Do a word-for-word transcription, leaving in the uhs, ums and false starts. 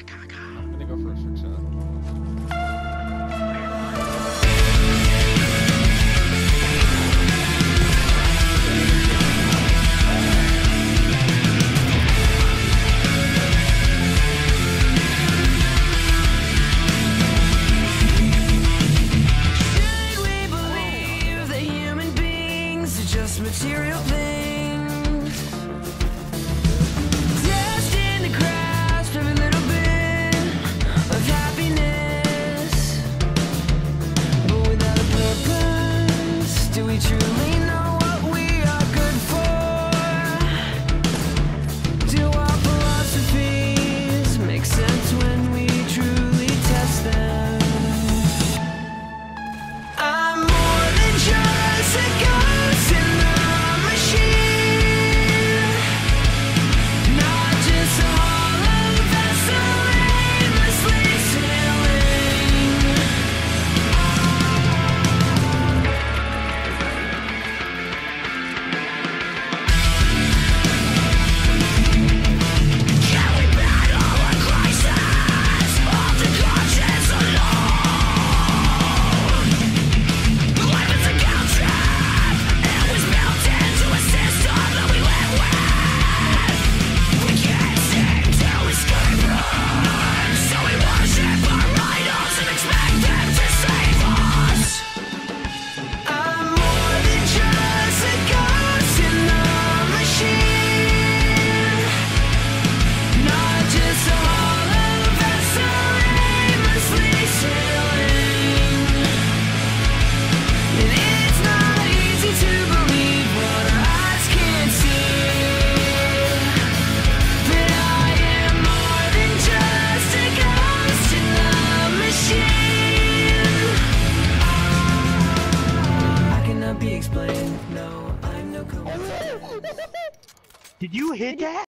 I'm gonna go for a trick shot. Material things destined to grasp every little bit of happiness, but without a purpose, do we truly know what we are good for? Do our philosophies make sense when we truly test them? I'm more than just a ghost in the Did you hit that?